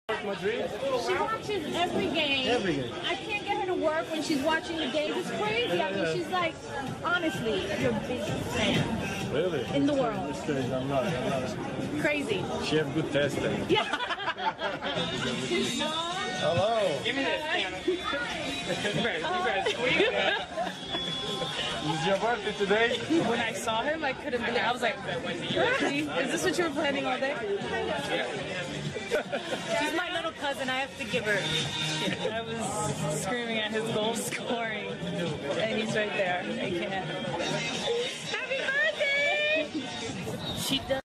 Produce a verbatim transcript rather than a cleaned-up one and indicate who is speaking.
Speaker 1: Madrid?
Speaker 2: She watches every game.
Speaker 1: Every game.
Speaker 2: I can't get her to work when she's watching the games. It's crazy. I mean, she's like, honestly, your biggest fan
Speaker 1: Really?
Speaker 2: in the world.
Speaker 1: It's crazy. I'm not. I'm not.
Speaker 2: Crazy.
Speaker 1: She have good taste. eh?
Speaker 2: Yeah.
Speaker 1: Hello.
Speaker 3: Give me this, Anna. You guys, you guys, sweet, man.
Speaker 1: Is your birthday today?
Speaker 4: When I saw him, I couldn't believe it. I was like, really? Is this what you were planning all day? She's my little cousin. I have to give her shit. I was screaming at his goal scoring, and he's right there. I can't. Happy birthday! She does.